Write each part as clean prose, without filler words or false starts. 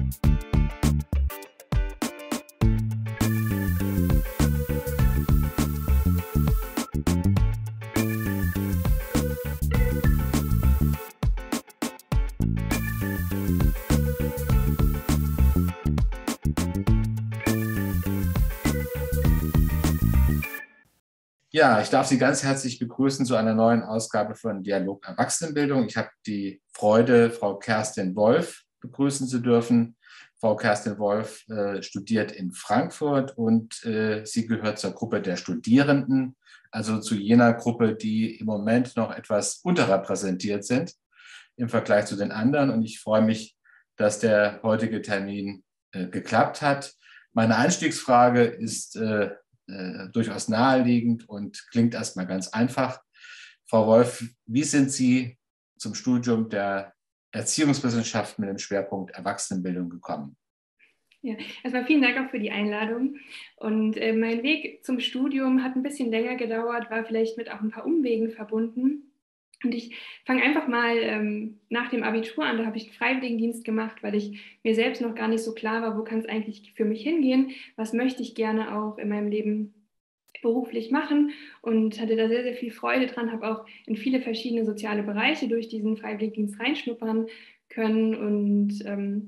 Ja, ich darf Sie ganz herzlich begrüßen zu einer neuen Ausgabe von Dialog Erwachsenenbildung. Ich habe die Freude, Frau Kerstin Wolf begrüßen zu dürfen. Frau Kerstin Wolf studiert in Frankfurt und sie gehört zur Gruppe der Studierenden, also zu jener Gruppe, die im Moment noch etwas unterrepräsentiert sind im Vergleich zu den anderen. Und ich freue mich, dass der heutige Termin geklappt hat. Meine Einstiegsfrage ist durchaus naheliegend und klingt erstmal ganz einfach. Frau Wolf, wie sind Sie zum Studium der Erziehungswissenschaften mit dem Schwerpunkt Erwachsenenbildung gekommen? Ja, erstmal vielen Dank auch für die Einladung. Und mein Weg zum Studium hat ein bisschen länger gedauert, war vielleicht mit auch ein paar Umwegen verbunden. Und ich fange einfach mal nach dem Abitur an. Da habe ich einen Freiwilligendienst gemacht, weil ich mir selbst noch gar nicht so klar war, wo kann es eigentlich für mich hingehen, was möchte ich gerne auch in meinem Leben beruflich machen, und hatte da sehr, sehr viel Freude dran, habe auch in viele verschiedene soziale Bereiche durch diesen Freiwilligendienst reinschnuppern können und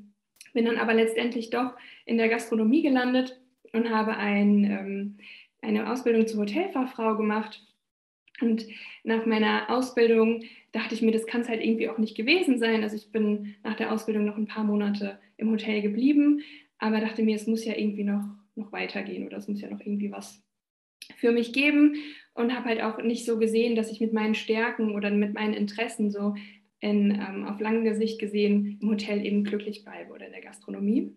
bin dann aber letztendlich doch in der Gastronomie gelandet und habe eine Ausbildung zur Hotelfachfrau gemacht. Und nach meiner Ausbildung dachte ich mir, das kann es halt irgendwie auch nicht gewesen sein. Also ich bin nach der Ausbildung noch ein paar Monate im Hotel geblieben, aber dachte mir, es muss ja irgendwie noch weitergehen oder es muss ja noch irgendwie was für mich geben, und habe halt auch nicht so gesehen, dass ich mit meinen Stärken oder mit meinen Interessen so auf lange Sicht gesehen im Hotel eben glücklich bleibe oder in der Gastronomie.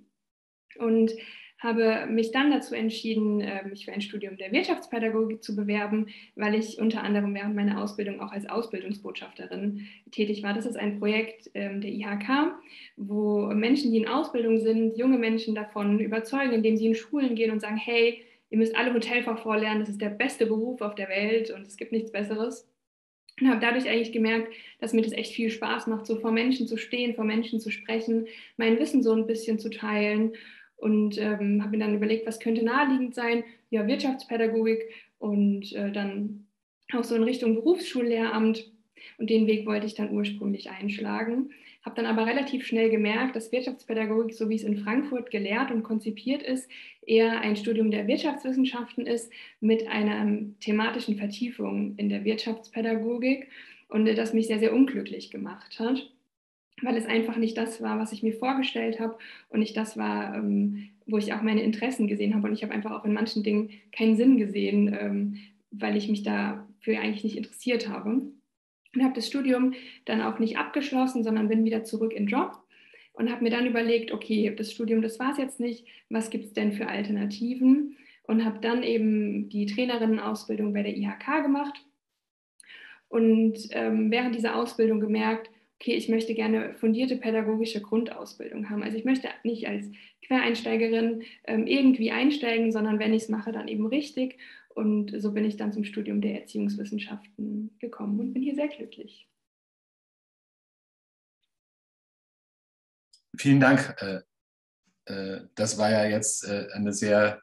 Und habe mich dann dazu entschieden, mich für ein Studium der Wirtschaftspädagogik zu bewerben, weil ich unter anderem während meiner Ausbildung auch als Ausbildungsbotschafterin tätig war. Das ist ein Projekt der IHK, wo Menschen, die in Ausbildung sind, junge Menschen davon überzeugen, indem sie in Schulen gehen und sagen, hey, ihr müsst alle Hotelfachfrau lernen, das ist der beste Beruf auf der Welt und es gibt nichts Besseres. Und habe dadurch eigentlich gemerkt, dass mir das echt viel Spaß macht, so vor Menschen zu stehen, vor Menschen zu sprechen, mein Wissen so ein bisschen zu teilen. Und habe mir dann überlegt, was könnte naheliegend sein? Ja, Wirtschaftspädagogik und dann auch so in Richtung Berufsschullehramt. Und den Weg wollte ich dann ursprünglich einschlagen. Habe dann aber relativ schnell gemerkt, dass Wirtschaftspädagogik, so wie es in Frankfurt gelehrt und konzipiert ist, eher ein Studium der Wirtschaftswissenschaften ist mit einer thematischen Vertiefung in der Wirtschaftspädagogik, und das mich sehr, sehr unglücklich gemacht hat, weil es einfach nicht das war, was ich mir vorgestellt habe und nicht das war, wo ich auch meine Interessen gesehen habe. Und ich habe einfach auch in manchen Dingen keinen Sinn gesehen, weil ich mich dafür eigentlich nicht interessiert habe. Und habe das Studium dann auch nicht abgeschlossen, sondern bin wieder zurück in den Job und habe mir dann überlegt, okay, das Studium, das war es jetzt nicht, was gibt es denn für Alternativen? Und habe dann eben die Trainerinnenausbildung bei der IHK gemacht und während dieser Ausbildung gemerkt, okay, ich möchte gerne fundierte pädagogische Grundausbildung haben. Also ich möchte nicht als Quereinsteigerin irgendwie einsteigen, sondern wenn ich es mache, dann eben richtig. Und so bin ich dann zum Studium der Erziehungswissenschaften gekommen und bin hier sehr glücklich. Vielen Dank. Das war ja jetzt eine sehr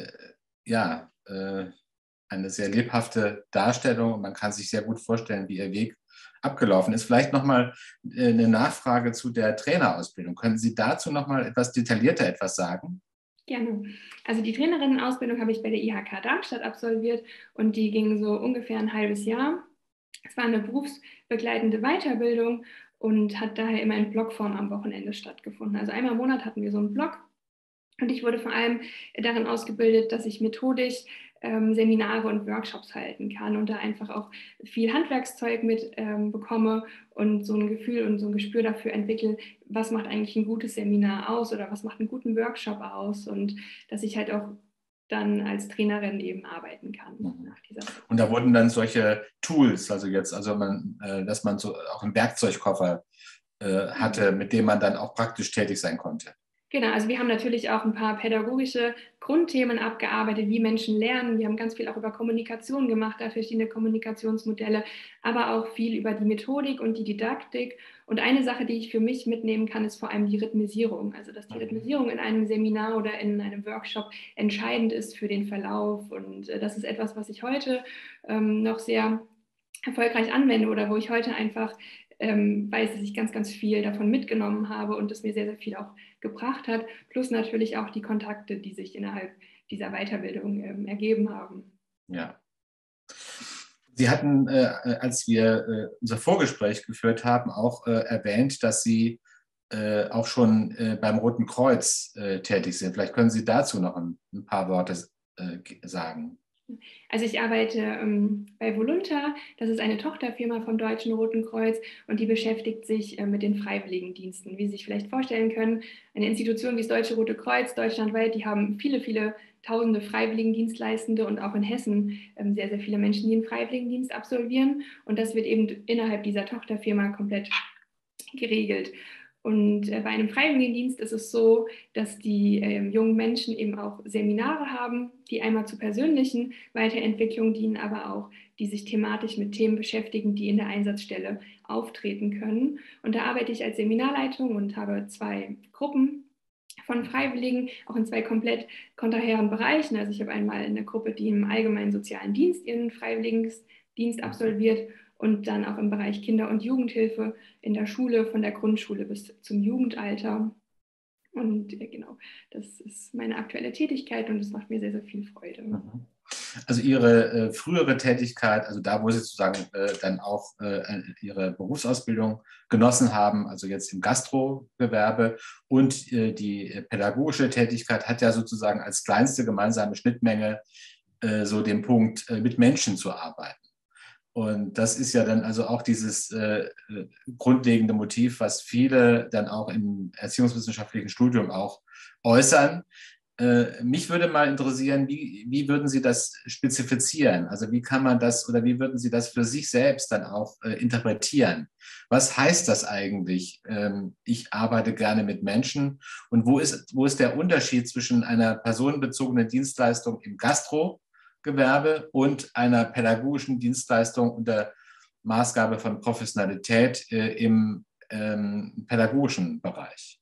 lebhafte Darstellung. Man kann sich sehr gut vorstellen, wie Ihr Weg abgelaufen ist. Vielleicht nochmal eine Nachfrage zu der Trainerausbildung. Können Sie dazu nochmal etwas detaillierter etwas sagen? Gerne. Also die Trainerinnenausbildung habe ich bei der IHK Darmstadt absolviert und die ging so ungefähr ein halbes Jahr. Es war eine berufsbegleitende Weiterbildung und hat daher immer in Blockform am Wochenende stattgefunden. Also einmal im Monat hatten wir so einen Block. Und ich wurde vor allem darin ausgebildet, dass ich methodisch Seminare und Workshops halten kann und da einfach auch viel Handwerkszeug mit bekomme und so ein Gefühl und so ein Gespür dafür entwickle, was macht eigentlich ein gutes Seminar aus oder was macht einen guten Workshop aus, und dass ich halt auch dann als Trainerin eben arbeiten kann. Nach dieser Zeit. Und da wurden dann solche Tools, dass man so auch einen Werkzeugkoffer hatte, mit dem man dann auch praktisch tätig sein konnte. Genau, also wir haben natürlich auch ein paar pädagogische Grundthemen abgearbeitet, wie Menschen lernen. Wir haben ganz viel auch über Kommunikation gemacht, da verschiedene Kommunikationsmodelle, aber auch viel über die Methodik und die Didaktik. Und eine Sache, die ich für mich mitnehmen kann, ist vor allem die Rhythmisierung. Also dass die Rhythmisierung in einem Seminar oder in einem Workshop entscheidend ist für den Verlauf. Und das ist etwas, was ich heute noch sehr erfolgreich anwende oder wo ich heute einfach weiß, dass ich ganz, ganz viel davon mitgenommen habe und es mir sehr, sehr viel auch gebracht hat. Plus natürlich auch die Kontakte, die sich innerhalb dieser Weiterbildung ergeben haben. Ja. Sie hatten, als wir unser Vorgespräch geführt haben, auch erwähnt, dass Sie auch schon beim Roten Kreuz tätig sind. Vielleicht können Sie dazu noch ein paar Worte sagen. Also ich arbeite bei Volunta, das ist eine Tochterfirma vom Deutschen Roten Kreuz und die beschäftigt sich mit den Freiwilligendiensten. Wie Sie sich vielleicht vorstellen können, eine Institution wie das Deutsche Rote Kreuz deutschlandweit, die haben viele, viele tausende Freiwilligendienstleistende und auch in Hessen sehr, sehr viele Menschen, die einen Freiwilligendienst absolvieren. Und das wird eben innerhalb dieser Tochterfirma komplett geregelt. Und bei einem Freiwilligendienst ist es so, dass die jungen Menschen eben auch Seminare haben, die einmal zur persönlichen Weiterentwicklung dienen, aber auch die sich thematisch mit Themen beschäftigen, die in der Einsatzstelle auftreten können. Und da arbeite ich als Seminarleitung und habe 2 Gruppen von Freiwilligen, auch in 2 komplett kontratären Bereichen. Also ich habe einmal eine Gruppe, die im allgemeinen sozialen Dienst ihren Freiwilligendienst absolviert und dann auch im Bereich Kinder- und Jugendhilfe in der Schule, von der Grundschule bis zum Jugendalter. Und genau, das ist meine aktuelle Tätigkeit und es macht mir sehr, sehr viel Freude. Also Ihre frühere Tätigkeit, also da, wo Sie sozusagen dann auch Ihre Berufsausbildung genossen haben, also jetzt im Gastrogewerbe und die pädagogische Tätigkeit hat ja sozusagen als kleinste gemeinsame Schnittmenge so den Punkt, mit Menschen zu arbeiten. Und das ist ja dann also auch dieses grundlegende Motiv, was viele dann auch im erziehungswissenschaftlichen Studium auch äußern. Mich würde mal interessieren, wie würden Sie das spezifizieren? Also wie kann man das oder wie würden Sie das für sich selbst dann auch interpretieren? Was heißt das eigentlich? Ich arbeite gerne mit Menschen. Und wo ist der Unterschied zwischen einer personenbezogenen Dienstleistung im Gastrogewerbe und einer pädagogischen Dienstleistung unter Maßgabe von Professionalität im pädagogischen Bereich?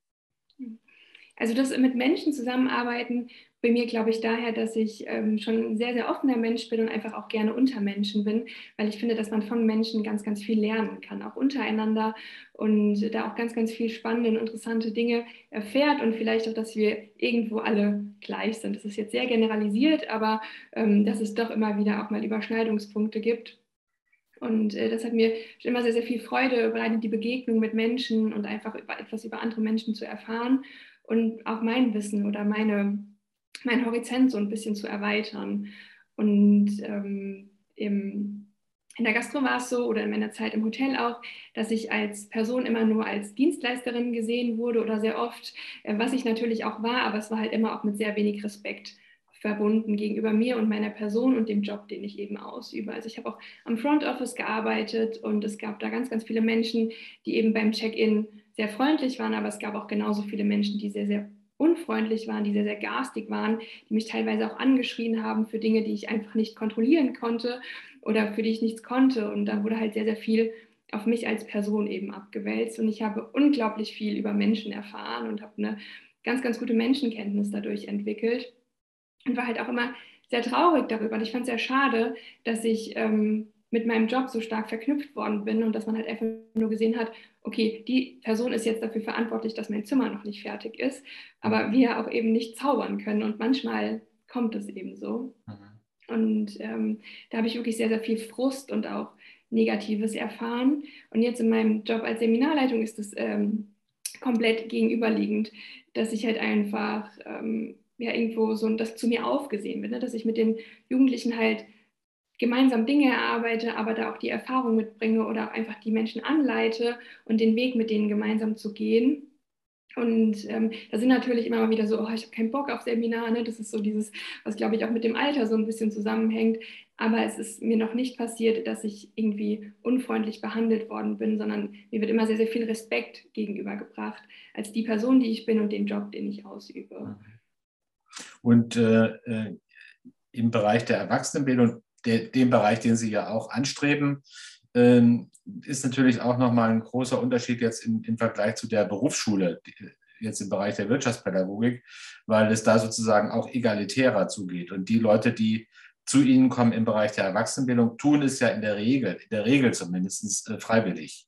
Also das mit Menschen zusammenarbeiten, bei mir glaube ich daher, dass ich schon ein sehr, sehr offener Mensch bin und einfach auch gerne unter Menschen bin, weil ich finde, dass man von Menschen ganz, ganz viel lernen kann, auch untereinander und da auch ganz, ganz viel spannende und interessante Dinge erfährt und vielleicht auch, dass wir irgendwo alle gleich sind. Das ist jetzt sehr generalisiert, aber dass es doch immer wieder auch mal Überschneidungspunkte gibt. Und das hat mir schon immer sehr, sehr viel Freude bereitet, die Begegnung mit Menschen und einfach etwas über andere Menschen zu erfahren und auch mein Wissen oder mein Horizont so ein bisschen zu erweitern. Und in der Gastro war es so oder in meiner Zeit im Hotel auch, dass ich als Person immer nur als Dienstleisterin gesehen wurde oder sehr oft, was ich natürlich auch war, aber es war halt immer auch mit sehr wenig Respekt verbunden gegenüber mir und meiner Person und dem Job, den ich eben ausübe. Also ich habe auch am Front Office gearbeitet und es gab da ganz, ganz viele Menschen, die eben beim Check-in sehr freundlich waren, aber es gab auch genauso viele Menschen, die sehr, sehr unfreundlich waren, die sehr, sehr garstig waren, die mich teilweise auch angeschrien haben für Dinge, die ich einfach nicht kontrollieren konnte oder für die ich nichts konnte. Und da wurde halt sehr, sehr viel auf mich als Person eben abgewälzt. Und ich habe unglaublich viel über Menschen erfahren und habe eine ganz, ganz gute Menschenkenntnis dadurch entwickelt. Und war halt auch immer sehr traurig darüber. Und ich fand es sehr schade, dass ich mit meinem Job so stark verknüpft worden bin und dass man halt einfach nur gesehen hat, okay, die Person ist jetzt dafür verantwortlich, dass mein Zimmer noch nicht fertig ist, aber wir auch eben nicht zaubern können. Und manchmal kommt es eben so. Und da habe ich wirklich sehr, sehr viel Frust und auch Negatives erfahren. Und jetzt in meinem Job als Seminarleitung ist es komplett gegenüberliegend, dass ich halt einfach ja irgendwo so das zu mir aufgesehen wird, ne? Dass ich mit den Jugendlichen halt gemeinsam Dinge erarbeite, aber da auch die Erfahrung mitbringe oder auch einfach die Menschen anleite und den Weg mit denen gemeinsam zu gehen. Und da sind natürlich immer mal wieder so, oh, ich habe keinen Bock auf Seminar, ne? Das ist so dieses, was glaube ich auch mit dem Alter so ein bisschen zusammenhängt. Aber es ist mir noch nicht passiert, dass ich irgendwie unfreundlich behandelt worden bin, sondern mir wird immer sehr, sehr viel Respekt gegenübergebracht als die Person, die ich bin und den Job, den ich ausübe. Und im Bereich der Erwachsenenbildung, dem Bereich, den Sie ja auch anstreben, ist natürlich auch nochmal ein großer Unterschied jetzt im Vergleich zu der Berufsschule, jetzt im Bereich der Wirtschaftspädagogik, weil es da sozusagen auch egalitärer zugeht. Und die Leute, die zu Ihnen kommen im Bereich der Erwachsenenbildung, tun es ja in der Regel zumindest freiwillig.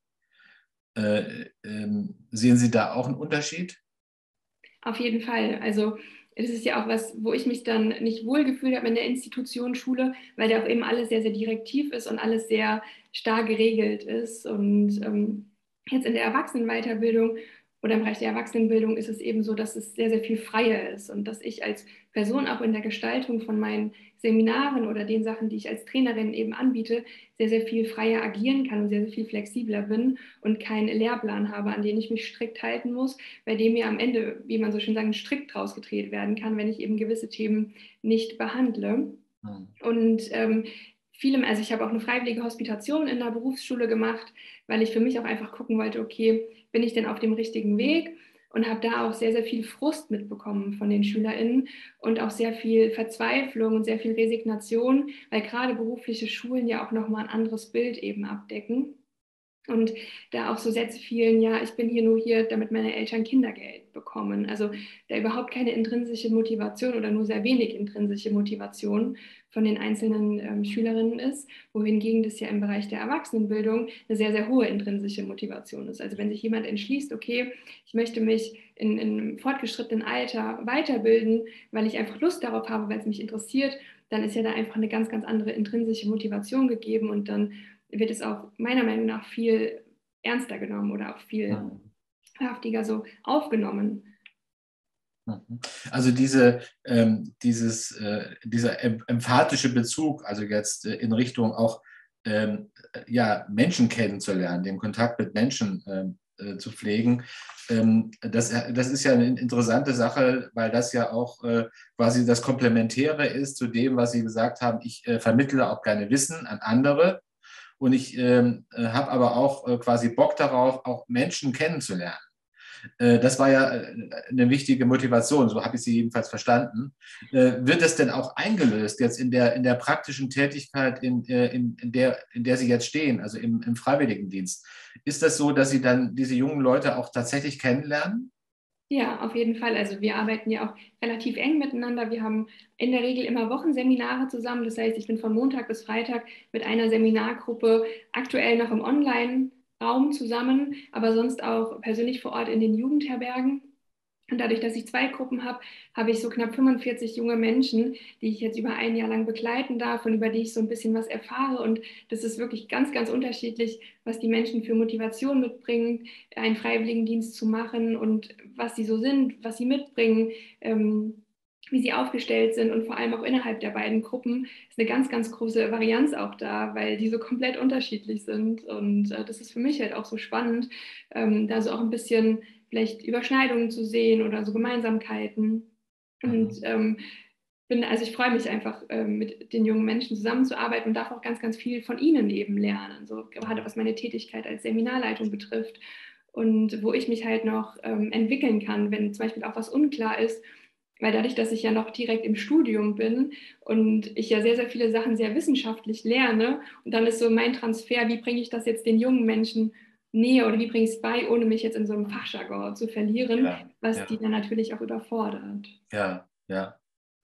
Sehen Sie da auch einen Unterschied? Auf jeden Fall. Also es ist ja auch was, wo ich mich dann nicht wohlgefühlt habe in der Institution Schule, weil da auch eben alles sehr, sehr direktiv ist und alles sehr starr geregelt ist. Und jetzt in der Erwachsenenweiterbildung oder im Bereich der Erwachsenenbildung ist es eben so, dass es sehr, sehr viel freier ist und dass ich als Person auch in der Gestaltung von meinen Seminaren oder den Sachen, die ich als Trainerin eben anbiete, sehr, sehr viel freier agieren kann und sehr, sehr viel flexibler bin und keinen Lehrplan habe, an den ich mich strikt halten muss, bei dem mir am Ende, wie man so schön sagt, ein Strick draus gedreht werden kann, wenn ich eben gewisse Themen nicht behandle. Und vielem, also ich habe auch eine freiwillige Hospitation in der Berufsschule gemacht, weil ich für mich auch einfach gucken wollte, okay, bin ich denn auf dem richtigen Weg? Und habe da auch sehr, sehr viel Frust mitbekommen von den SchülerInnen und auch sehr viel Verzweiflung und sehr viel Resignation, weil gerade berufliche Schulen ja auch nochmal ein anderes Bild eben abdecken. Und da auch so Sätze fielen, ja, ich bin hier nur hier, damit meine Eltern Kindergeld bekommen. Also da überhaupt keine intrinsische Motivation oder nur sehr wenig intrinsische Motivation von den einzelnen Schülerinnen ist, wohingegen das ja im Bereich der Erwachsenenbildung eine sehr, sehr hohe intrinsische Motivation ist. Also wenn sich jemand entschließt, okay, ich möchte mich in einem fortgeschrittenen Alter weiterbilden, weil ich einfach Lust darauf habe, weil es mich interessiert, dann ist ja da einfach eine ganz, ganz andere intrinsische Motivation gegeben und dann wird es auch meiner Meinung nach viel ernster genommen oder auch viel haftiger so aufgenommen. Also dieser emphatische Bezug, also jetzt in Richtung auch ja, Menschen kennenzulernen, den Kontakt mit Menschen zu pflegen, das ist ja eine interessante Sache, weil das ja auch quasi das Komplementäre ist zu dem, was Sie gesagt haben. Ich vermittle auch gerne Wissen an andere und ich habe aber auch quasi Bock darauf, auch Menschen kennenzulernen. Das war ja eine wichtige Motivation, so habe ich sie jedenfalls verstanden. Wird es denn auch eingelöst jetzt in der praktischen Tätigkeit, in der Sie jetzt stehen, also im Freiwilligendienst? Ist das so, dass Sie dann diese jungen Leute auch tatsächlich kennenlernen? Ja, auf jeden Fall. Also wir arbeiten ja auch relativ eng miteinander. Wir haben in der Regel immer Wochenseminare zusammen. Das heißt, ich bin von Montag bis Freitag mit einer Seminargruppe aktuell noch im Online-Raum zusammen, aber sonst auch persönlich vor Ort in den Jugendherbergen. Und dadurch, dass ich zwei Gruppen habe, habe ich so knapp 45 junge Menschen, die ich jetzt über ein Jahr lang begleiten darf und über die ich so ein bisschen was erfahre. Und das ist wirklich ganz, ganz unterschiedlich, was die Menschen für Motivation mitbringen, einen Freiwilligendienst zu machen und was sie so sind, was sie mitbringen, wie sie aufgestellt sind und vor allem auch innerhalb der beiden Gruppen ist eine ganz, ganz große Varianz auch da, weil die so komplett unterschiedlich sind. Und das ist für mich halt auch so spannend, da so auch ein bisschen vielleicht Überschneidungen zu sehen oder so Gemeinsamkeiten. Und also ich freue mich einfach, mit den jungen Menschen zusammenzuarbeiten und darf auch ganz, ganz viel von ihnen eben lernen, so gerade was meine Tätigkeit als Seminarleitung betrifft und wo ich mich halt noch entwickeln kann, wenn zum Beispiel auch was unklar ist, weil dadurch, dass ich ja noch direkt im Studium bin und ich ja sehr, sehr viele Sachen sehr wissenschaftlich lerne und dann ist so mein Transfer, wie bringe ich das jetzt den jungen Menschen näher oder wie bringe ich es bei, ohne mich jetzt in so einem Fachjargon zu verlieren, Ja, was ja, die dann natürlich auch überfordert. ja, ja.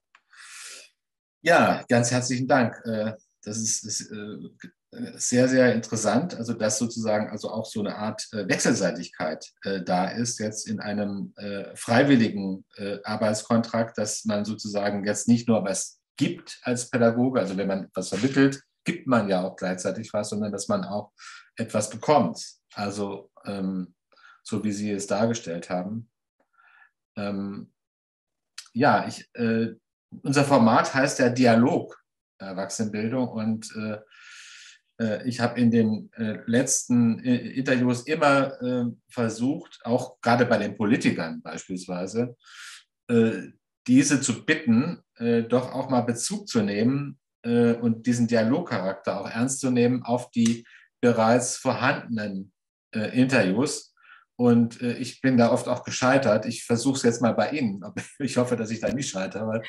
Ja, ganz herzlichen Dank. Das ist sehr, sehr interessant. Also, dass sozusagen also auch so eine Art Wechselseitigkeit da ist, jetzt in einem freiwilligen Arbeitskontrakt, dass man sozusagen jetzt nicht nur was gibt als Pädagoge, also wenn man was vermittelt, gibt man ja auch gleichzeitig was, sondern dass man auch etwas bekommt. Also, so wie Sie es dargestellt haben. Ähm, ja, unser Format heißt ja Dialog Erwachsenenbildung und ich habe in den letzten Interviews immer versucht, auch gerade bei den Politikern beispielsweise, diese zu bitten, doch auch mal Bezug zu nehmen und diesen Dialogcharakter auch ernst zu nehmen auf die bereits vorhandenen Interviews. Und ich bin da oft auch gescheitert. Ich versuche es jetzt mal bei Ihnen. Ich hoffe, dass ich da nicht scheitere.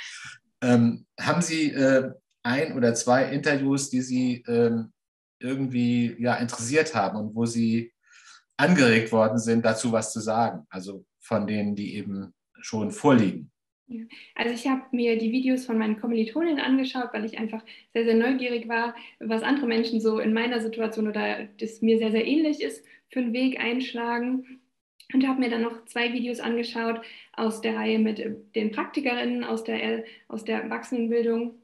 Haben Sie ein oder zwei Interviews, die Sie irgendwie ja, interessiert haben und wo Sie angeregt worden sind, dazu was zu sagen? Also von denen, die eben schon vorliegen. Ja. Also ich habe mir die Videos von meinen Kommilitonen angeschaut, weil ich einfach sehr, sehr neugierig war, was andere Menschen so in meiner Situation oder das mir sehr, sehr ähnlich ist, für einen Weg einschlagen. Und habe mir dann noch zwei Videos angeschaut aus der Reihe mit den Praktikerinnen aus der Erwachsenenbildung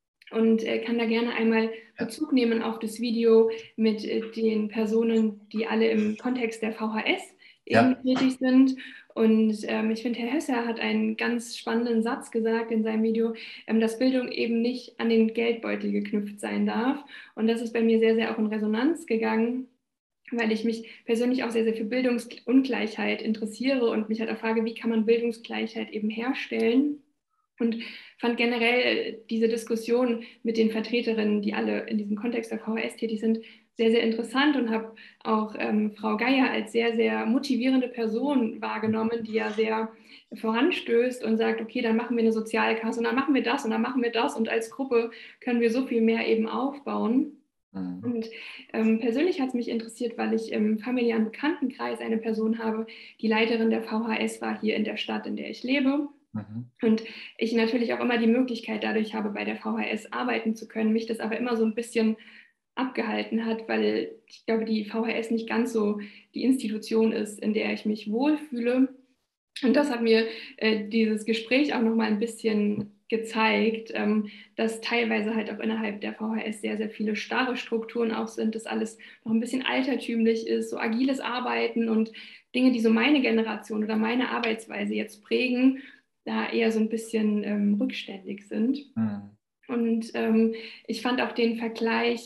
und kann da gerne einmal Bezug nehmen auf das Video mit den Personen, die alle im Kontext der VHS eben Ja. tätig sind. Und ich finde, Herr Hösser hat einen ganz spannenden Satz gesagt in seinem Video, dass Bildung eben nicht an den Geldbeutel geknüpft sein darf. Und das ist bei mir sehr, sehr auch in Resonanz gegangen, weil ich mich persönlich auch sehr, sehr für Bildungsungleichheit interessiere und mich halt auch frage, wie kann man Bildungsgleichheit eben herstellen? Und fand generell diese Diskussion mit den Vertreterinnen, die alle in diesem Kontext der VHS tätig sind, sehr, sehr interessant und habe auch Frau Geier als sehr, sehr motivierende Person wahrgenommen, die ja sehr voranstößt und sagt, okay, dann machen wir eine Sozialkasse und dann machen wir das und dann machen wir das und als Gruppe können wir so viel mehr eben aufbauen. Mhm. Und persönlich hat es mich interessiert, weil ich im familiären Bekanntenkreis eine Person habe, die Leiterin der VHS war hier in der Stadt, in der ich lebe. Mhm. Und ich natürlich auch immer die Möglichkeit dadurch habe, bei der VHS arbeiten zu können, mich das aber immer so ein bisschen abgehalten hat, weil ich glaube, die VHS nicht ganz so die Institution ist, in der ich mich wohlfühle. Und das hat mir dieses Gespräch auch nochmal ein bisschen gezeigt, dass teilweise halt auch innerhalb der VHS sehr, sehr viele starre Strukturen auch sind, dass alles noch ein bisschen altertümlich ist, so agiles Arbeiten und Dinge, die so meine Generation oder meine Arbeitsweise jetzt prägen, da eher so ein bisschen rückständig sind. Mhm. Und ich fand auch den Vergleich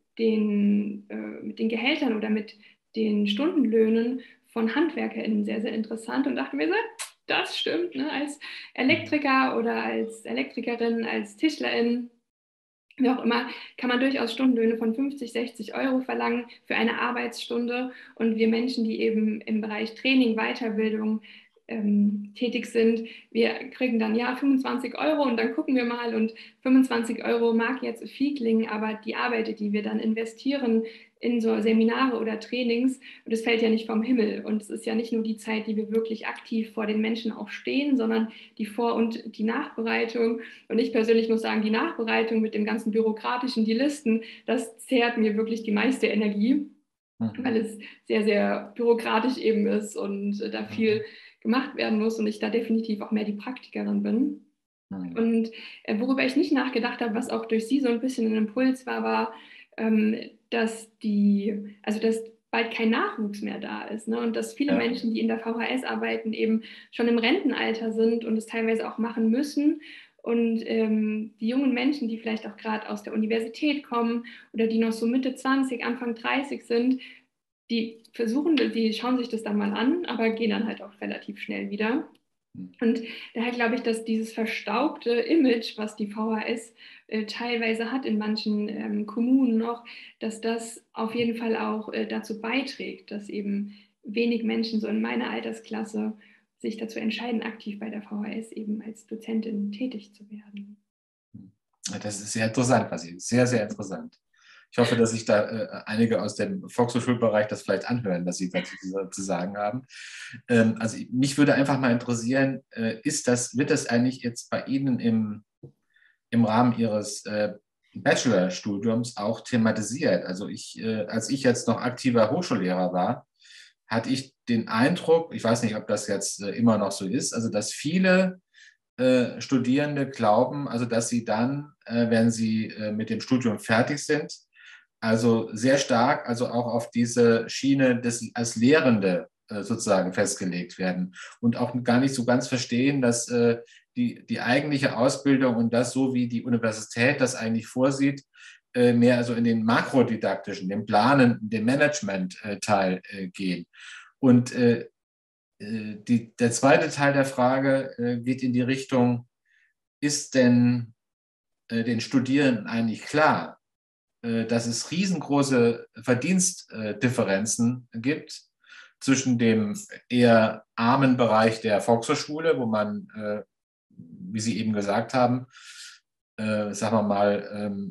mit den Gehältern oder mit den Stundenlöhnen von HandwerkerInnen sehr, sehr interessant und dachte mir so, das stimmt, ne? Als Elektriker oder als Elektrikerin, als Tischlerin, wie auch immer, kann man durchaus Stundenlöhne von 50, 60 Euro verlangen für eine Arbeitsstunde. Und wir Menschen, die eben im Bereich Training, Weiterbildung tätig sind, wir kriegen dann ja 25 Euro und dann gucken wir mal und 25 Euro mag jetzt viel klingen, aber die Arbeit, die wir dann investieren in so Seminare oder Trainings, das fällt ja nicht vom Himmel und es ist ja nicht nur die Zeit, die wir wirklich aktiv vor den Menschen auch stehen, sondern die Vor- und die Nachbereitung. Und ich persönlich muss sagen, die Nachbereitung mit dem ganzen Bürokratischen, die Listen, das zehrt mir wirklich die meiste Energie, Mhm. weil es sehr, sehr bürokratisch eben ist und da viel gemacht werden muss und ich da definitiv auch mehr die Praktikerin bin. Mhm. Und worüber ich nicht nachgedacht habe, was auch durch sie so ein bisschen ein Impuls war, war, dass bald kein Nachwuchs mehr da ist. Ne? Und dass viele Ja. Menschen, die in der VHS arbeiten, eben schon im Rentenalter sind und es teilweise auch machen müssen. Und die jungen Menschen, die vielleicht auch gerade aus der Universität kommen oder die noch so Mitte 20, Anfang 30 sind, die schauen sich das dann mal an, aber gehen dann halt auch relativ schnell wieder. Und daher glaube ich, dass dieses verstaubte Image, was die VHS teilweise hat in manchen Kommunen noch, dass das auf jeden Fall auch dazu beiträgt, dass eben wenig Menschen so in meiner Altersklasse sich dazu entscheiden, aktiv bei der VHS eben als Dozentin tätig zu werden. Das ist sehr interessant, was Sie. Sehr, sehr interessant. Ich hoffe, dass sich da einige aus dem Volkshochschulbereich das vielleicht anhören, was Sie dazu zu sagen haben. Also mich würde einfach mal interessieren, wird das eigentlich jetzt bei Ihnen im Rahmen Ihres Bachelorstudiums auch thematisiert? Also als ich jetzt noch aktiver Hochschullehrer war, hatte ich den Eindruck, ich weiß nicht, ob das jetzt immer noch so ist, also dass viele Studierende glauben, also dass sie dann, wenn sie mit dem Studium fertig sind, also sehr stark, also auch auf diese Schiene als Lehrende sozusagen festgelegt werden und auch gar nicht so ganz verstehen, dass die eigentliche Ausbildung und das, so wie die Universität das eigentlich vorsieht, mehr also in den makrodidaktischen, den Planen, den Management-Teil gehen. Und der zweite Teil der Frage geht in die Richtung, ist denn den Studierenden eigentlich klar, dass es riesengroße Verdienstdifferenzen gibt zwischen dem eher armen Bereich der Volkshochschule, wo man, wie Sie eben gesagt haben, sagen wir mal,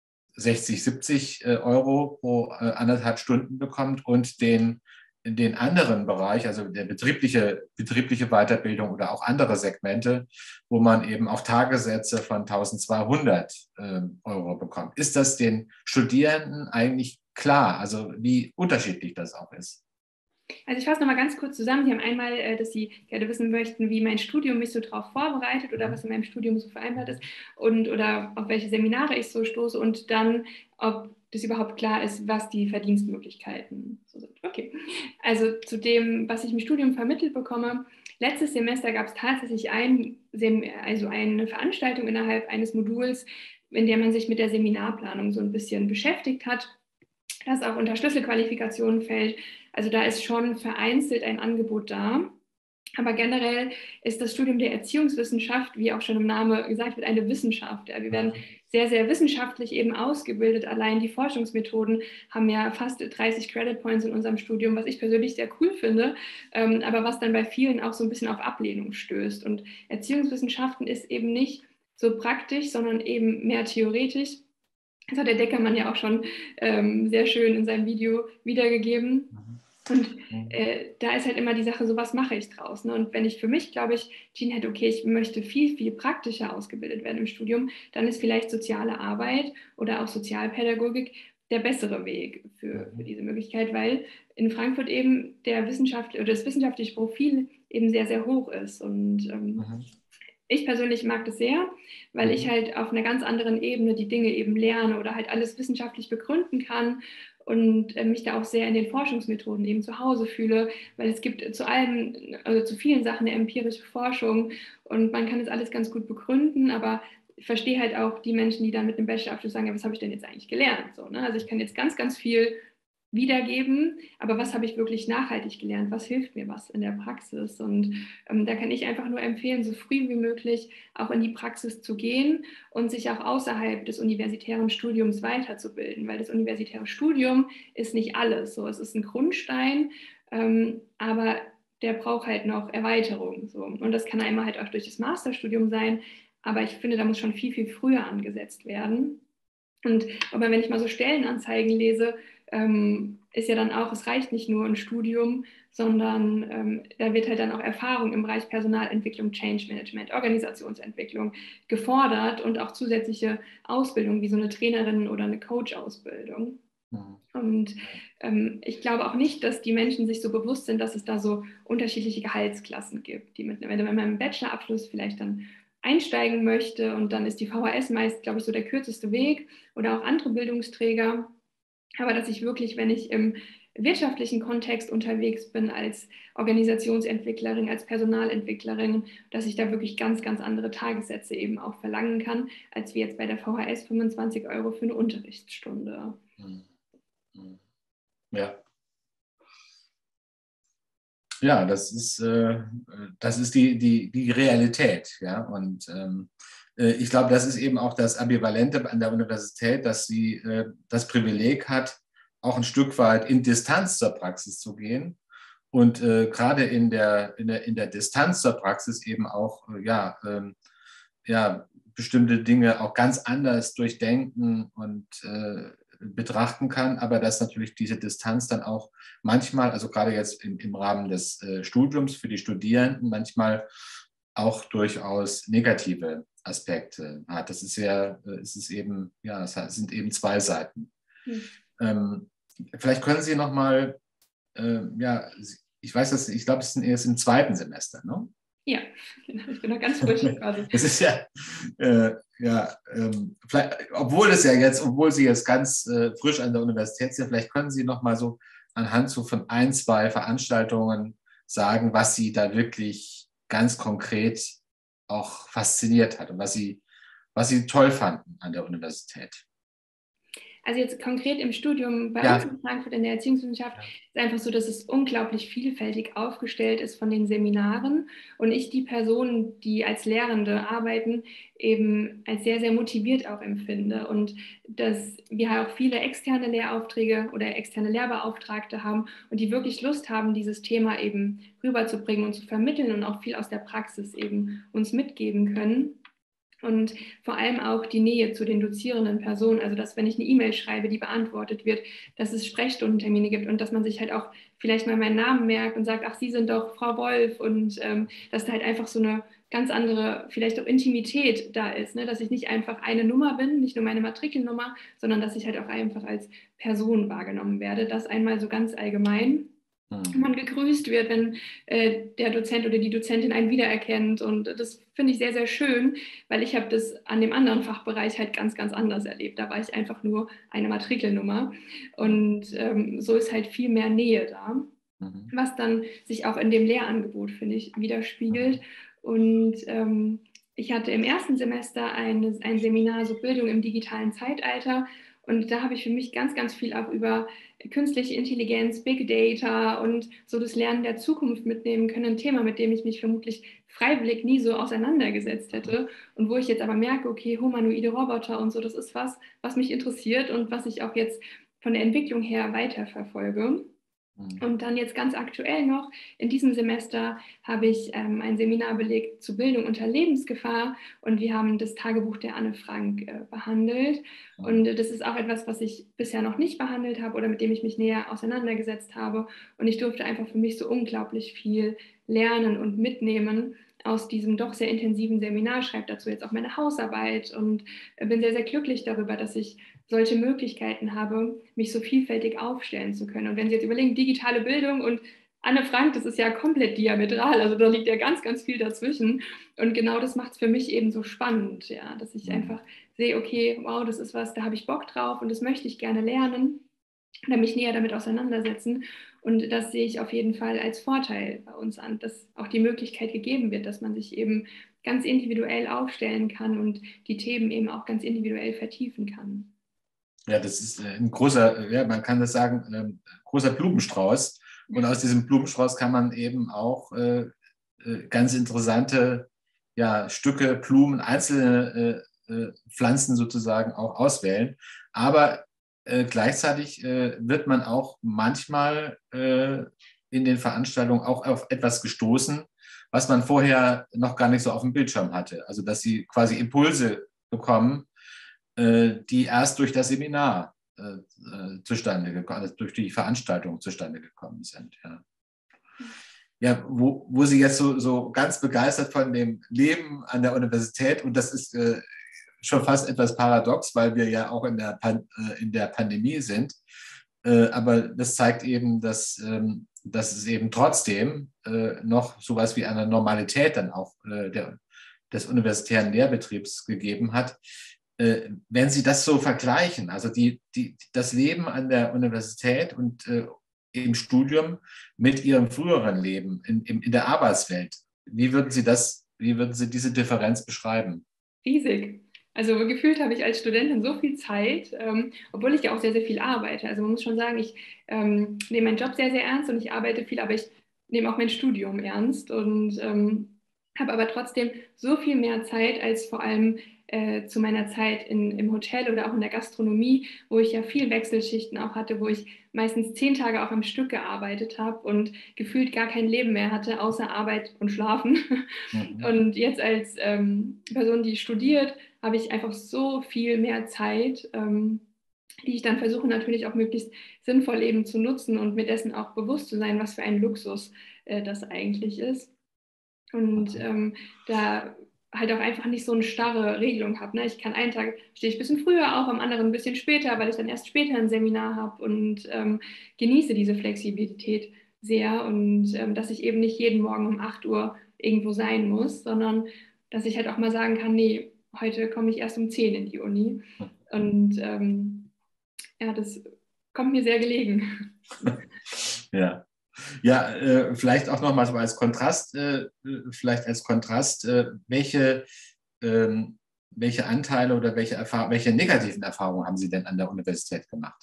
60, 70 Euro pro 1,5 Stunden bekommt und den anderen Bereich, also der betriebliche Weiterbildung oder auch andere Segmente, wo man eben auch Tagessätze von 1.200 Euro bekommt. Ist das den Studierenden eigentlich klar, also wie unterschiedlich das auch ist? Also ich fasse nochmal ganz kurz zusammen. Sie haben einmal, dass Sie gerne wissen möchten, wie mein Studium mich so darauf vorbereitet oder was in meinem Studium so vereinbart ist oder auf welche Seminare ich so stoße und dann, ob das überhaupt klar ist, was die Verdienstmöglichkeiten so sind. Okay, also zu dem, was ich im Studium vermittelt bekomme. Letztes Semester gab es tatsächlich eine Veranstaltung innerhalb eines Moduls, in der man sich mit der Seminarplanung so ein bisschen beschäftigt hat, das auch unter Schlüsselqualifikationen fällt. Also da ist schon vereinzelt ein Angebot da. Aber generell ist das Studium der Erziehungswissenschaft, wie auch schon im Namen gesagt wird, eine Wissenschaft. Ja, wir werden sehr, sehr wissenschaftlich eben ausgebildet. Allein die Forschungsmethoden haben ja fast 30 Credit Points in unserem Studium, was ich persönlich sehr cool finde, aber was dann bei vielen auch so ein bisschen auf Ablehnung stößt. Und Erziehungswissenschaften ist eben nicht so praktisch, sondern eben mehr theoretisch. Das hat der Deckermann ja auch schon sehr schön in seinem Video wiedergegeben. Und da ist halt immer die Sache, so was mache ich draus? Ne? Und wenn ich für mich, glaube ich, entschieden hätte, okay, ich möchte viel, viel praktischer ausgebildet werden im Studium, dann ist vielleicht soziale Arbeit oder auch Sozialpädagogik der bessere Weg für diese Möglichkeit, weil in Frankfurt eben das wissenschaftliche Profil eben sehr, sehr hoch ist. Und ich persönlich mag das sehr, weil ich halt auf einer ganz anderen Ebene die Dinge eben lerne oder halt alles wissenschaftlich begründen kann und mich da auch sehr in den Forschungsmethoden eben zu Hause fühle, weil es gibt zu vielen Sachen eine empirische Forschung und man kann das alles ganz gut begründen, aber ich verstehe halt auch die Menschen, die dann mit einem Bachelorabschluss sagen, ja, was habe ich denn jetzt eigentlich gelernt? So, ne? Also ich kann jetzt ganz, ganz viel wiedergeben, aber was habe ich wirklich nachhaltig gelernt? Was hilft mir was in der Praxis? Und da kann ich einfach nur empfehlen, so früh wie möglich auch in die Praxis zu gehen und sich auch außerhalb des universitären Studiums weiterzubilden, weil das universitäre Studium ist nicht alles. So, es ist ein Grundstein, aber der braucht halt noch Erweiterung. So. Und das kann einmal halt auch durch das Masterstudium sein, aber ich finde, da muss schon viel, viel früher angesetzt werden. Und aber wenn ich mal so Stellenanzeigen lese, ist ja dann auch, es reicht nicht nur ein Studium, sondern da wird halt dann auch Erfahrung im Bereich Personalentwicklung, Change Management, Organisationsentwicklung gefordert und auch zusätzliche Ausbildung wie so eine Trainerin- oder eine Coach-Ausbildung. Und ich glaube auch nicht, dass die Menschen sich so bewusst sind, dass es da so unterschiedliche Gehaltsklassen gibt, wenn man im Bachelorabschluss vielleicht dann einsteigen möchte und dann ist die VHS meist, glaube ich, so der kürzeste Weg oder auch andere Bildungsträger. Aber dass ich wirklich, wenn ich im wirtschaftlichen Kontext unterwegs bin als Organisationsentwicklerin, als Personalentwicklerin, dass ich da wirklich ganz, ganz andere Tagessätze eben auch verlangen kann, als wie jetzt bei der VHS 25 Euro für eine Unterrichtsstunde. Ja. Ja, das ist die Realität. Ja? Und ich glaube, das ist eben auch das Ambivalente an der Universität, dass sie das Privileg hat, auch ein Stück weit in Distanz zur Praxis zu gehen und gerade in der Distanz zur Praxis eben auch bestimmte Dinge auch ganz anders durchdenken und betrachten kann, aber dass natürlich diese Distanz dann auch manchmal, also gerade jetzt im Rahmen des Studiums für die Studierenden, manchmal auch durchaus negative Aspekte hat. Das ist es sind eben zwei Seiten. Vielleicht können Sie noch mal, ich weiß das, ich glaube, es ist erst im zweiten Semester, ne? Ja, genau. Ich bin noch ganz frisch quasi. Das ist obwohl Sie jetzt ganz frisch an der Universität sind, vielleicht können Sie noch mal so anhand so von ein, zwei Veranstaltungen sagen, was Sie da wirklich ganz konkret auch fasziniert hat und was Sie toll fanden an der Universität. Also jetzt konkret im Studium bei uns Ja, in Frankfurt in der Erziehungswissenschaft ja. ist einfach so, dass es unglaublich vielfältig aufgestellt ist von den Seminaren und ich die Personen, die als Lehrende arbeiten, eben als sehr, sehr motiviert auch empfinde und dass wir auch viele externe Lehraufträge oder externe Lehrbeauftragte haben und die wirklich Lust haben, dieses Thema eben rüberzubringen und zu vermitteln und auch viel aus der Praxis eben uns mitgeben können. Und vor allem auch die Nähe zu den dozierenden Personen, also dass wenn ich eine E-Mail schreibe, die beantwortet wird, dass es Sprechstundentermine gibt und dass man sich halt auch vielleicht mal meinen Namen merkt und sagt, ach, Sie sind doch Frau Wolf und dass da halt einfach so eine ganz andere, vielleicht auch Intimität da ist, ne? Dass ich nicht einfach eine Nummer bin, nicht nur meine Matrikelnummer, sondern dass ich halt auch einfach als Person wahrgenommen werde. Das einmal so ganz allgemein man gegrüßt wird, wenn der Dozent oder die Dozentin einen wiedererkennt. Und das finde ich sehr, sehr schön, weil ich habe das an dem anderen Fachbereich halt ganz, ganz anders erlebt. Da war ich einfach nur eine Matrikelnummer. Und so ist halt viel mehr Nähe da, Mhm. was dann sich auch in dem Lehrangebot, finde ich, widerspiegelt. Mhm. Und ich hatte im ersten Semester ein Seminar, so Bildung im digitalen Zeitalter. Und da habe ich für mich ganz, ganz viel auch über künstliche Intelligenz, Big Data und so das Lernen der Zukunft mitnehmen können. Ein Thema, mit dem ich mich vermutlich freiwillig nie so auseinandergesetzt hätte. Und wo ich jetzt aber merke, okay, humanoide Roboter und so, das ist was, was mich interessiert und was ich auch jetzt von der Entwicklung her weiterverfolge. Mhm. Und dann jetzt ganz aktuell noch, in diesem Semester habe ich ein Seminar belegt zu Bildung unter Lebensgefahr und wir haben das Tagebuch der Anne Frank behandelt. Und Mhm. das ist auch etwas, was ich bisher noch nicht behandelt habe oder mit dem ich mich näher auseinandergesetzt habe. Und ich durfte einfach für mich so unglaublich viel lernen und mitnehmen aus diesem doch sehr intensiven Seminar, schreibe dazu jetzt auch meine Hausarbeit und bin sehr, sehr glücklich darüber, dass ich solche Möglichkeiten habe, mich so vielfältig aufstellen zu können. Und wenn Sie jetzt überlegen, digitale Bildung und Anne Frank, das ist ja komplett diametral, also da liegt ja ganz, ganz viel dazwischen. Und genau das macht es für mich eben so spannend, ja, dass ich Mhm. einfach sehe, okay, wow, das ist was, da habe ich Bock drauf und das möchte ich gerne lernen oder mich näher damit auseinandersetzen. Und das sehe ich auf jeden Fall als Vorteil bei uns an, dass auch die Möglichkeit gegeben wird, dass man sich eben ganz individuell aufstellen kann und die Themen eben auch ganz individuell vertiefen kann. Ja, das ist ein großer, ja, man kann das sagen, großer Blumenstrauß. Und aus diesem Blumenstrauß kann man eben auch ganz interessante ja, Stücke, Blumen, einzelne Pflanzen sozusagen auch auswählen. Aber gleichzeitig wird man auch manchmal in den Veranstaltungen auch auf etwas gestoßen, was man vorher noch gar nicht so auf dem Bildschirm hatte. Also dass sie quasi Impulse bekommen, die erst durch das Seminar zustande gekommen, also durch die Veranstaltung zustande gekommen sind. Ja, ja wo Sie jetzt so ganz begeistert von dem Leben an der Universität, und das ist schon fast etwas paradox, weil wir ja auch in der Pandemie sind. Aber das zeigt eben, dass es eben trotzdem noch sowas wie eine Normalität dann auch des universitären Lehrbetriebs gegeben hat. Wenn Sie das so vergleichen, also das Leben an der Universität und im Studium mit Ihrem früheren Leben in der Arbeitswelt, wie würden Sie diese Differenz beschreiben? Riesig. Also gefühlt habe ich als Studentin so viel Zeit, obwohl ich ja auch sehr, sehr viel arbeite. Also man muss schon sagen, ich nehme meinen Job sehr, sehr ernst und ich arbeite viel, aber ich nehme auch mein Studium ernst und habe aber trotzdem so viel mehr Zeit als vor allem zu meiner Zeit im Hotel oder auch in der Gastronomie, wo ich ja viel Wechselschichten auch hatte, wo ich meistens 10 Tage auch am Stück gearbeitet habe und gefühlt gar kein Leben mehr hatte, außer Arbeit und Schlafen. Mhm. Und jetzt als Person, die studiert, habe ich einfach so viel mehr Zeit, die ich dann versuche natürlich auch möglichst sinnvoll eben zu nutzen und mir dessen auch bewusst zu sein, was für ein Luxus das eigentlich ist. Und da halt auch einfach nicht so eine starre Regelung habe. Ne? Ich kann einen Tag stehe ich ein bisschen früher auf, am anderen ein bisschen später, weil ich dann erst später ein Seminar habe und genieße diese Flexibilität sehr und dass ich eben nicht jeden Morgen um 8 Uhr irgendwo sein muss, sondern dass ich halt auch mal sagen kann, nee, heute komme ich erst um 10 in die Uni. Und ja, das kommt mir sehr gelegen. Ja. Ja, vielleicht auch nochmal so als Kontrast, welche welche Anteile oder welche negativen Erfahrungen haben Sie denn an der Universität gemacht?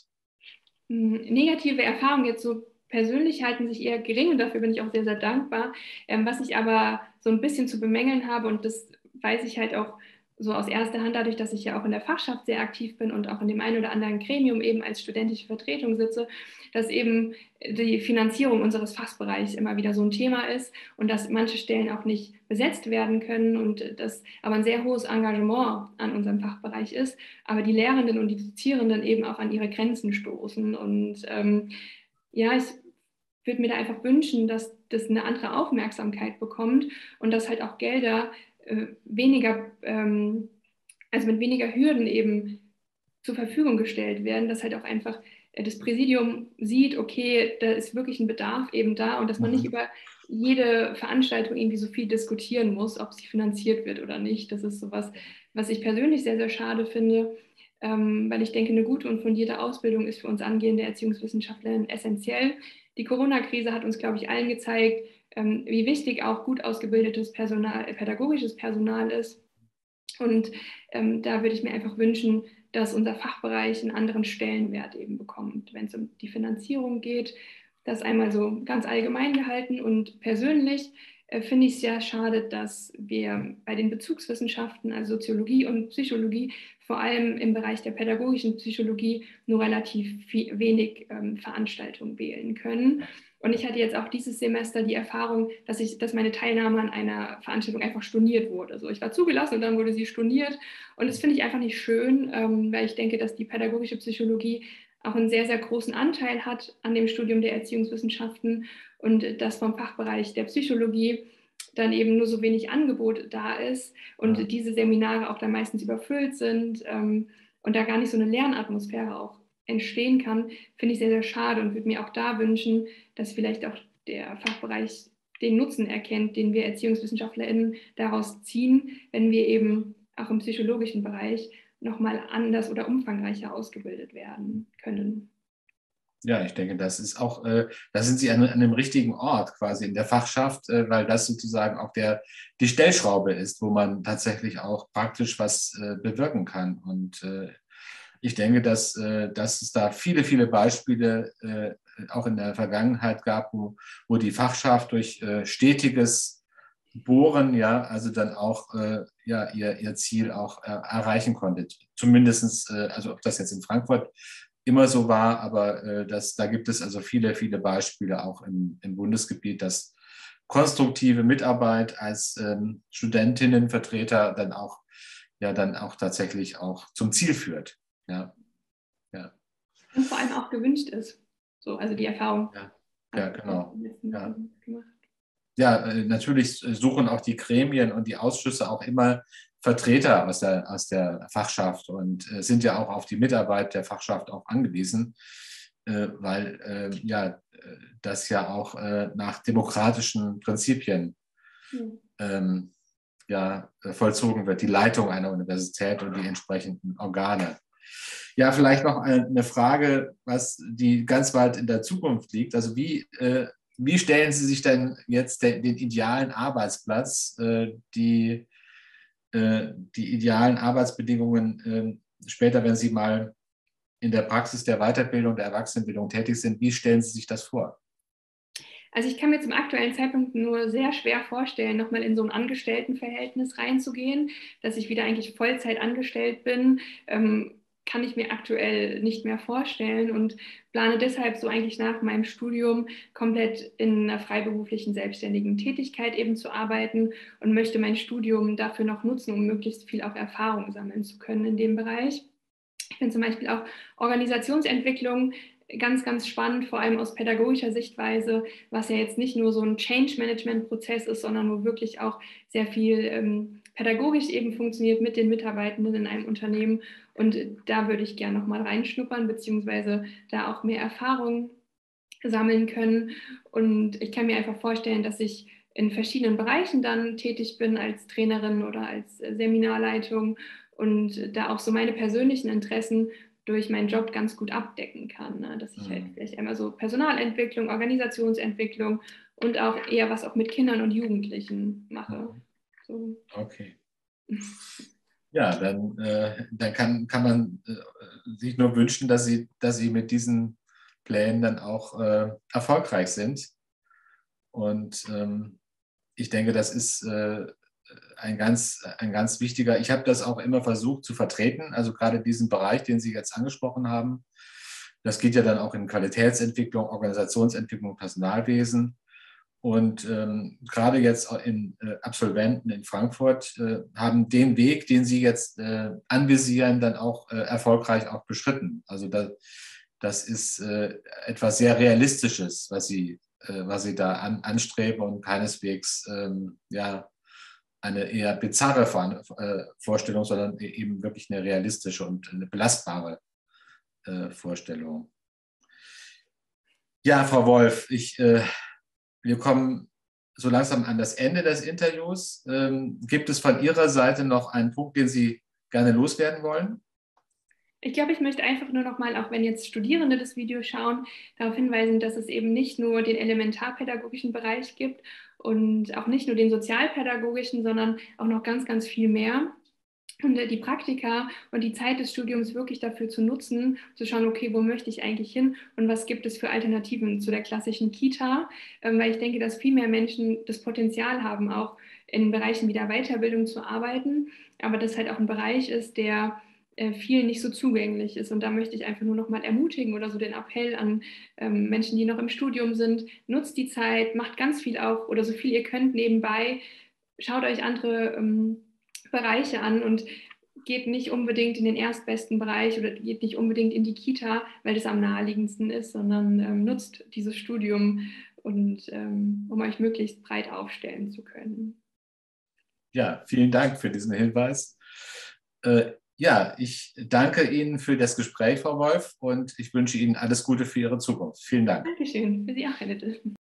Negative Erfahrungen jetzt so persönlich halten sich eher gering und dafür bin ich auch sehr, sehr dankbar. Was ich aber so ein bisschen zu bemängeln habe, und das weiß ich halt auch so aus erster Hand dadurch, dass ich ja auch in der Fachschaft sehr aktiv bin und auch in dem einen oder anderen Gremium eben als studentische Vertretung sitze, dass eben die Finanzierung unseres Fachbereichs immer wieder so ein Thema ist und dass manche Stellen auch nicht besetzt werden können und dass aber ein sehr hohes Engagement an unserem Fachbereich ist, aber die Lehrenden und die Dozierenden eben auch an ihre Grenzen stoßen. Und ja, ich würde mir da einfach wünschen, dass das eine andere Aufmerksamkeit bekommt und dass halt auch Gelder weniger, also mit weniger Hürden eben zur Verfügung gestellt werden, dass halt auch einfach das Präsidium sieht, okay, da ist wirklich ein Bedarf eben da und dass man nicht über jede Veranstaltung irgendwie so viel diskutieren muss, ob sie finanziert wird oder nicht. Das ist sowas, was ich persönlich sehr, sehr schade finde, weil ich denke, eine gute und fundierte Ausbildung ist für uns angehende Erziehungswissenschaftlerinnen essentiell. Die Corona-Krise hat uns, glaube ich, allen gezeigt, wie wichtig auch gut ausgebildetes Personal, pädagogisches Personal ist. Und da würde ich mir einfach wünschen, dass unser Fachbereich einen anderen Stellenwert eben bekommt, wenn es um die Finanzierung geht. Das einmal so ganz allgemein gehalten und persönlich finde ich es sehr schade, dass wir bei den Bezugswissenschaften, also Soziologie und Psychologie, vor allem im Bereich der pädagogischen Psychologie nur relativ wenig Veranstaltungen wählen können. Und ich hatte jetzt auch dieses Semester die Erfahrung, dass meine Teilnahme an einer Veranstaltung einfach storniert wurde. Also ich war zugelassen und dann wurde sie storniert. Und das finde ich einfach nicht schön, weil ich denke, dass die pädagogische Psychologie auch einen sehr, sehr großen Anteil hat an dem Studium der Erziehungswissenschaften und dass vom Fachbereich der Psychologie dann eben nur so wenig Angebot da ist und diese Seminare auch dann meistens überfüllt sind und da gar nicht so eine Lernatmosphäre auch entstehen kann, finde ich sehr, sehr schade und würde mir auch da wünschen, dass vielleicht auch der Fachbereich den Nutzen erkennt, den wir ErziehungswissenschaftlerInnen daraus ziehen, wenn wir eben auch im psychologischen Bereich nochmal anders oder umfangreicher ausgebildet werden können. Ja, ich denke, das ist auch, da sind Sie an einem richtigen Ort quasi in der Fachschaft, weil das sozusagen auch die Stellschraube ist, wo man tatsächlich auch praktisch was bewirken kann. Und ich denke, dass es da viele, viele Beispiele auch in der Vergangenheit gab, wo die Fachschaft durch stetiges Bohren, ja, also dann auch ja, ihr Ziel auch erreichen konnte. Zumindest, also ob das jetzt in Frankfurt immer so war, aber da gibt es also viele, viele Beispiele auch im Bundesgebiet, dass konstruktive Mitarbeit als Studentinnenvertreter dann auch tatsächlich auch zum Ziel führt. Ja, ja. Und vor allem auch gewünscht ist. So, also die Erfahrung. Ja, genau. Ja. Gemacht. Ja, natürlich suchen auch die Gremien und die Ausschüsse auch immer Vertreter aus der Fachschaft und sind ja auch auf die Mitarbeit der Fachschaft auch angewiesen, weil ja das ja auch nach demokratischen Prinzipien ja, vollzogen wird, die Leitung einer Universität und die entsprechenden Organe. Ja, vielleicht noch eine Frage, die ganz weit in der Zukunft liegt. Also wie stellen Sie sich denn jetzt den idealen Arbeitsplatz, die idealen Arbeitsbedingungen später, wenn Sie mal in der Praxis der Weiterbildung, der Erwachsenenbildung tätig sind, wie stellen Sie sich das vor? Also ich kann mir zum aktuellen Zeitpunkt nur sehr schwer vorstellen, nochmal in so ein Angestelltenverhältnis reinzugehen, dass ich wieder eigentlich Vollzeit angestellt bin. Kann ich mir aktuell nicht mehr vorstellen und plane deshalb so eigentlich nach meinem Studium komplett in einer freiberuflichen, selbstständigen Tätigkeit eben zu arbeiten und möchte mein Studium dafür noch nutzen, um möglichst viel auch Erfahrung sammeln zu können in dem Bereich. Ich finde zum Beispiel auch Organisationsentwicklung ganz, ganz spannend, vor allem aus pädagogischer Sichtweise, was ja jetzt nicht nur so ein Change-Management-Prozess ist, sondern wo wirklich auch sehr viel pädagogisch eben funktioniert mit den Mitarbeitenden in einem Unternehmen. Und da würde ich gerne nochmal reinschnuppern, beziehungsweise da auch mehr Erfahrung sammeln können. Und ich kann mir einfach vorstellen, dass ich in verschiedenen Bereichen dann tätig bin als Trainerin oder als Seminarleitung und da auch so meine persönlichen Interessen durch meinen Job ganz gut abdecken kann. Ne? Dass ich halt vielleicht einmal so Personalentwicklung, Organisationsentwicklung und auch eher was auch mit Kindern und Jugendlichen mache. So. Okay. Ja, dann kann man sich nur wünschen, dass Sie mit diesen Plänen dann auch erfolgreich sind. Und ich denke, das ist ein ganz wichtiger, ich habe das auch immer versucht zu vertreten, also gerade diesen Bereich, den Sie jetzt angesprochen haben. Das geht ja dann auch in Qualitätsentwicklung, Organisationsentwicklung, Personalwesen. Und gerade jetzt in Absolventen in Frankfurt haben den Weg, den Sie jetzt anvisieren, dann auch erfolgreich auch beschritten. Also das ist etwas sehr Realistisches, was Sie da anstreben und keineswegs ja, eine eher bizarre Vorstellung, sondern eben wirklich eine realistische und eine belastbare Vorstellung. Ja, Frau Wolf, wir kommen so langsam an das Ende des Interviews. Gibt es von Ihrer Seite noch einen Punkt, den Sie gerne loswerden wollen? Ich glaube, ich möchte einfach nur noch mal, auch wenn jetzt Studierende das Video schauen, darauf hinweisen, dass es eben nicht nur den elementarpädagogischen Bereich gibt und auch nicht nur den sozialpädagogischen, sondern auch noch ganz, ganz viel mehr. Und die Praktika und die Zeit des Studiums wirklich dafür zu nutzen, zu schauen, okay, wo möchte ich eigentlich hin und was gibt es für Alternativen zu der klassischen Kita, weil ich denke, dass viel mehr Menschen das Potenzial haben, auch in Bereichen wie der Weiterbildung zu arbeiten, aber das halt auch ein Bereich ist, der vielen nicht so zugänglich ist. Und da möchte ich einfach nur noch mal ermutigen oder so den Appell an Menschen, die noch im Studium sind, nutzt die Zeit, macht ganz viel auch oder so viel ihr könnt nebenbei, schaut euch andere Bereiche an und geht nicht unbedingt in den erstbesten Bereich oder geht nicht unbedingt in die Kita, weil das am naheliegendsten ist, sondern nutzt dieses Studium und um euch möglichst breit aufstellen zu können. Ja, vielen Dank für diesen Hinweis. Ja, ich danke Ihnen für das Gespräch, Frau Wolf, und ich wünsche Ihnen alles Gute für Ihre Zukunft. Vielen Dank. Dankeschön, für Sie auch, Annette.